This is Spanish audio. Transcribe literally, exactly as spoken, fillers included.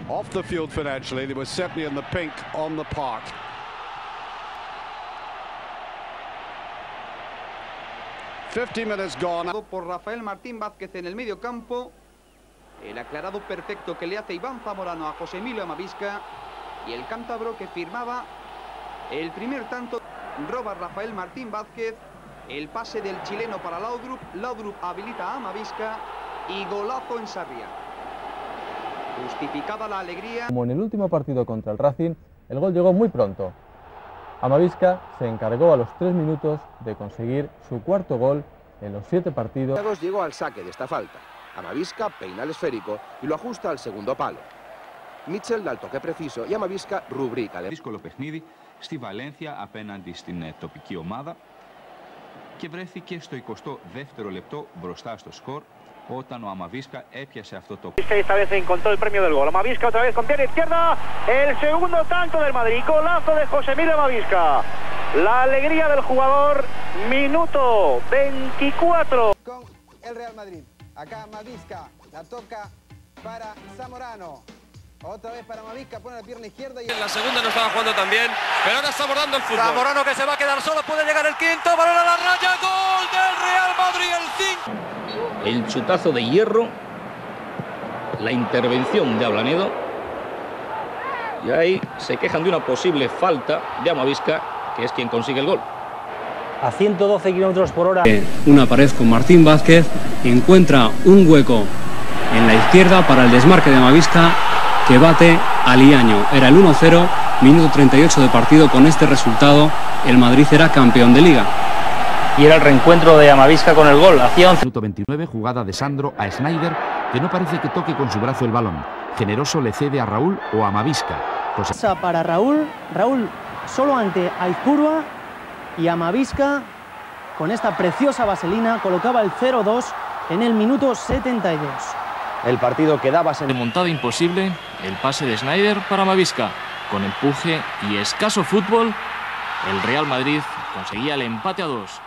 off the field financially. They were certainly in the pink on the park. fifty minutes gone. Por Rafael Martín Vázquez en el medio campo. El aclarado perfecto que le hace Iván Zamorano a José Emilio Amavisca. Y el cántabro que firmaba el primer tanto. Roba Rafael Martín Vázquez. El pase del chileno para Laudrup. Laudrup habilita a Amavisca. Y golazo en Sarriá. Justificada la alegría. Como en el último partido contra el Racing, el gol llegó muy pronto. Amavisca se encargó a los tres minutos de conseguir su cuarto gol en los siete partidos. Llegó al saque de esta falta. Amavisca peina el esférico y lo ajusta al segundo palo. Μίτσελ dà il toque preciso y Amavisca rubrica. Δύσκολο παιχνίδι στη Βαλένθια απέναντι στην τοπική ομάδα και βρέθηκε στο εικοστό δεύτερο λεπτό μπροστά στο σκορ όταν ο Amavisca έπιασε αυτό το... Esta vez encontró el premio del gol. Amavisca otra vez con pierna izquierda. El segundo tanto del Madrid. Golazo de José Emilio Amavisca. La alegría del jugador. Minuto veinticuatro. Con el Real Madrid. Acá Amavisca. La toca para Zamorano. Otra vez para Amavisca. Pone la pierna izquierda. Y... En la segunda no estaba jugando tan bien. Pero ahora está abordando el fútbol. Zamorano que se va a quedar solo. Puede llegar el quinto. Balón a la raya. Gol del Real Madrid. El cinco. El chutazo de Hierro, la intervención de Ablanedo, y ahí se quejan de una posible falta de Amavisca, que es quien consigue el gol. A ciento doce kilómetros por hora. Una pared con Martín Vázquez, encuentra un hueco en la izquierda para el desmarque de Amavisca, que bate a Liaño. Era el uno cero, minuto treinta y ocho de partido. Con este resultado, el Madrid era campeón de Liga. Y era el reencuentro de Amavisca con el gol. Hacía once. Minuto veintinueve, jugada de Sandro a Snyder, que no parece que toque con su brazo el balón. Generoso le cede a Raúl o a Amavisca. José... Para Raúl, Raúl solo ante Aizpurua, y Amavisca, con esta preciosa vaselina, colocaba el cero dos en el minuto setenta y dos. El partido quedaba en... Remontada imposible, el pase de Snyder para Amavisca. Con empuje y escaso fútbol, el Real Madrid conseguía el empate a dos.